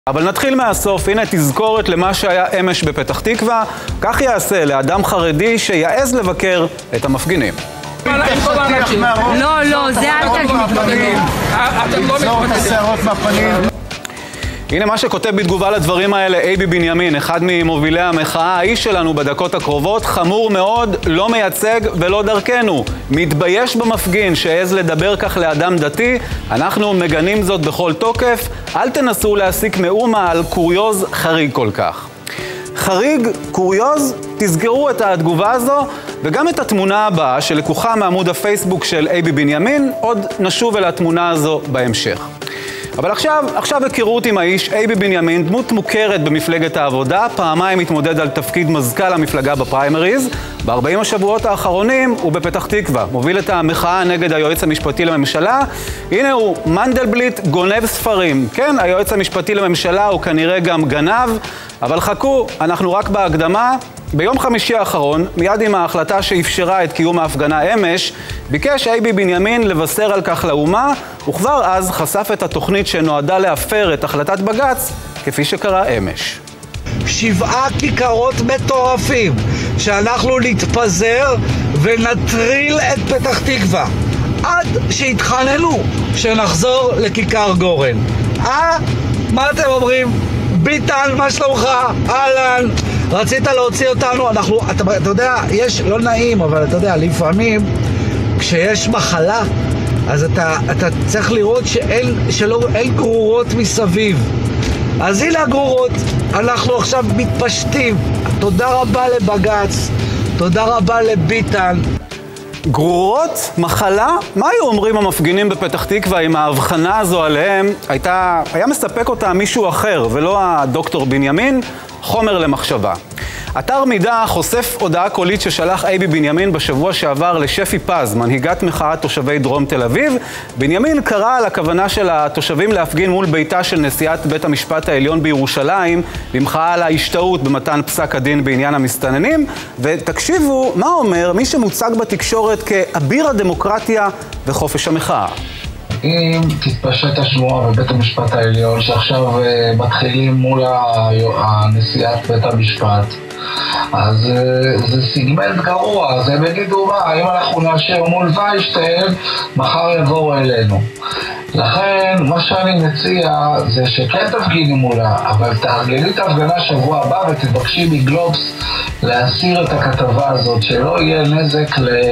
אבל נתחיל מהסוף. הנה תזכורת למה שהיה אמש בפתח תקווה. כך יעשה לאדם חרדי שיעז לבקר את המפגינים. לא, זה אל תגיד. אתם לא מתפתחים. הנה מה שכותב בתגובה לדברים האלה אייבי בנימין, אחד ממובילי המחאה. האיש שלנו בדקות הקרובות חמור מאוד, לא מייצג ולא דרכנו. מתבייש במפגין שהעז לדבר כך לאדם דתי. אנחנו מגנים זאת בכל תוקף. אל תנסו להסיק מאומה על קוריוז חריג כל כך. חריג, קוריוז, תסגרו את התגובה הזו וגם את התמונה הבאה שלקוחה מעמוד הפייסבוק של אייבי בנימין. עוד נשוב אל התמונה הזו בהמשך. אבל עכשיו הכירות עם האיש. אייבי בנימין, דמות מוכרת במפלגת העבודה, פעמיים התמודד על תפקיד מזכ"ל המפלגה בפריימריז. ב-40 השבועות האחרונים הוא בפתח תקווה, מוביל את המחאה נגד היועץ המשפטי לממשלה. הנה הוא, מנדלבליט גונב ספרים. כן, היועץ המשפטי לממשלה הוא כנראה גם גנב, אבל חכו, אנחנו רק בהקדמה. ביום חמישי האחרון, מיד עם ההחלטה שאפשרה את קיום ההפגנה אמש, ביקש אייבי בנימין לבשר על כך לאומה, וכבר אז חשף את התוכנית שנועדה להפר את החלטת בג"ץ, כפי שקרה אמש. 7 כיכרות מטורפים, שאנחנו נתפזר ונטריל את פתח תקווה, עד שהתחננו שנחזור לכיכר גורן. מה אתם אומרים? ביטן, מה שלומך? אהלן. רצית להוציא אותנו, אתה יודע, יש, לא נעים, אבל אתה יודע, לפעמים כשיש מחלה, אז אתה צריך לראות שאין גרורות מסביב. אז הנה הגרורות, אנחנו עכשיו מתפשטים. תודה רבה לבג"ץ, תודה רבה לביטן. גרורות? מחלה? מה היו אומרים המפגינים בפתח תקווה אם ההבחנה הזו עליהם היה מספק אותה מישהו אחר ולא הדוקטור בנימין? חומר למחשבה. אתר מידע חושף הודעה קולית ששלח אייבי בנימין בשבוע שעבר לשפי פז, מנהיגת מחאת תושבי דרום תל אביב. בנימין קרא על הכוונה של התושבים להפגין מול ביתה של נשיאת בית המשפט העליון בירושלים במחאה על ההשתאות במתן פסק הדין בעניין המסתננים. ותקשיבו מה אומר מי שמוצג בתקשורת כאביר הדמוקרטיה וחופש המחאה. אם תתפשט השמועה בבית המשפט העליון שעכשיו מתחילים מול הנשיאת בית המשפט, אז זה סיגמנט גרוע. אז הם יגידו מה, אם אנחנו נאשר מול ויישטיין, מחר יבואו אלינו. לכן מה שאני מציע זה שכן תפגיני מולה, אבל תארגני את ההפגנה שבוע הבא ותבקשי מגלובס להסיר את הכתבה הזאת, שלא יהיה נזק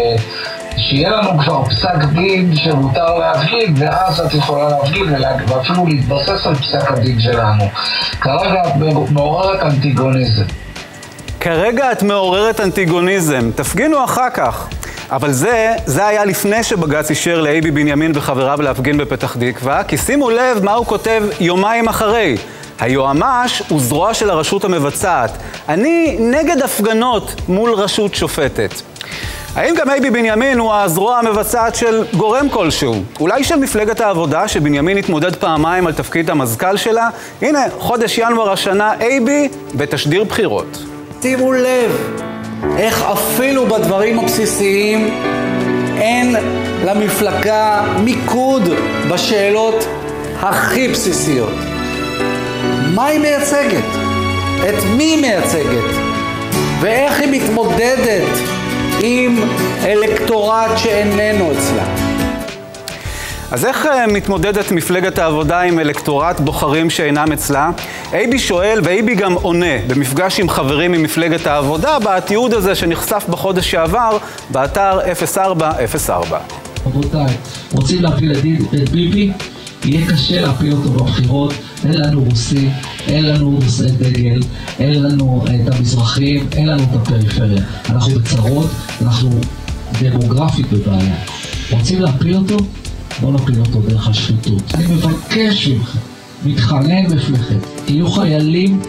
שיהיה לנו כבר פסק דין שמותר להפגין, ואז את יכולה להפגין ואפילו להתבסס על פסק הדין שלנו. כרגע את מעוררת אנטיגוניזם. כרגע את מעוררת אנטיגוניזם. תפגינו אחר כך. אבל זה היה לפני שבג"ץ אישר לאייבי בנימין וחבריו להפגין בפתח תקווה, כי שימו לב מה הוא כותב יומיים אחרי. היועמ"ש הוא זרוע של הרשות המבצעת. אני נגד הפגנות מול רשות שופטת. האם גם אייבי בנימין הוא הזרוע המבצעת של גורם כלשהו? אולי של מפלגת העבודה שבנימין התמודד פעמיים על תפקיד המזכ"ל שלה? הנה, חודש ינואר השנה, אייבי בתשדיר בחירות. שימו לב איך אפילו בדברים הבסיסיים אין למפלגה מיקוד בשאלות הכי בסיסיות. מה היא מייצגת? את מי היא מייצגת? ואיך היא מתמודדת עם אלקטורט שאיננו אצלה? אז איך מתמודדת מפלגת העבודה עם אלקטורט בוחרים שאינם אצלה? אייבי שואל ואייבי גם עונה במפגש עם חברים ממפלגת העבודה בתיעוד הזה שנחשף בחודש שעבר באתר 0404. רבותיי, רוצים להפיל את ביבי? יהיה קשה להפיל אותו בבחירות. אין לנו רוסי, אין לנו רוסי דגל, אין לנו את המזרחים, אין לנו את הפריפריה. אנחנו בצרות, אנחנו דמוגרפית בבעיה. רוצים להפיל אותו? בואו נפיל אותו דרך השחיתות. אני מבקש ממך, מתחנן בפניכם, תהיו חיילים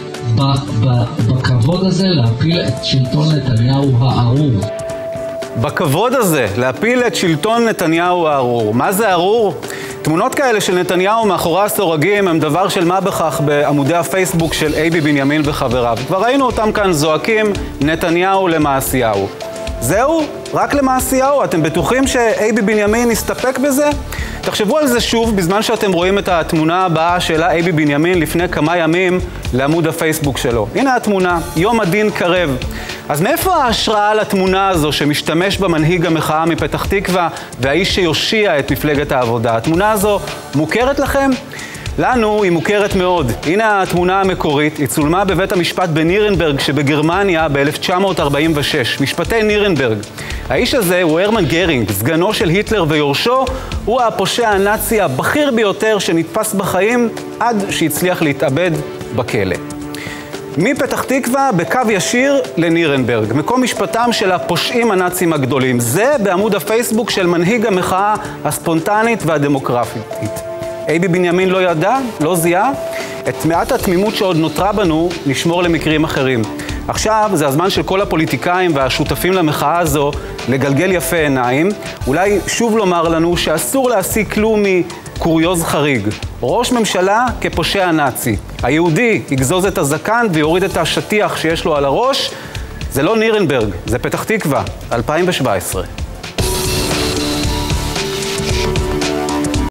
בכבוד הזה להפיל את שלטון נתניהו הארור. בכבוד הזה להפיל את שלטון נתניהו הארור. מה זה ארור? תמונות כאלה של נתניהו מאחורי הסורגים הם דבר של מה בכך בעמודי הפייסבוק של אייבי בנימין וחבריו. כבר ראינו אותם כאן זועקים נתניהו למעשיהו. זהו? רק למעשיהו? אתם בטוחים שאייבי בנימין יסתפק בזה? תחשבו על זה שוב בזמן שאתם רואים את התמונה הבאה של אייבי בנימין לפני כמה ימים לעמוד הפייסבוק שלו. הנה התמונה, יום הדין קרב. אז מאיפה ההשראה לתמונה הזו שמשתמש במנהיג המחאה מפתח תקווה והאיש שיושיע את מפלגת העבודה? התמונה הזו מוכרת לכם? לנו היא מוכרת מאוד. הנה התמונה המקורית, היא צולמה בבית המשפט בנירנברג שבגרמניה ב-1946, משפטי נירנברג. האיש הזה הוא הרמן גרינג, סגנו של היטלר ויורשו, הוא הפושע הנאצי הבכיר ביותר שנתפס בחיים עד שהצליח להתאבד בכלא. מפתח תקווה בקו ישיר לנירנברג, מקום משפטם של הפושעים הנאצים הגדולים. זה בעמוד הפייסבוק של מנהיג המחאה הספונטנית והדמוקרטית. אייבי בנימין לא ידע, לא זיהה, את מעט התמימות שעוד נותרה בנו נשמור למקרים אחרים. עכשיו זה הזמן של כל הפוליטיקאים והשותפים למחאה הזו לגלגל יפה עיניים, אולי שוב לומר לנו שאסור להסיק כלום מקוריוז חריג. ראש ממשלה כפושע נאצי. היהודי יגזוז את הזקן ויוריד את השטיח שיש לו על הראש. זה לא נירנברג, זה פתח תקווה, 2017.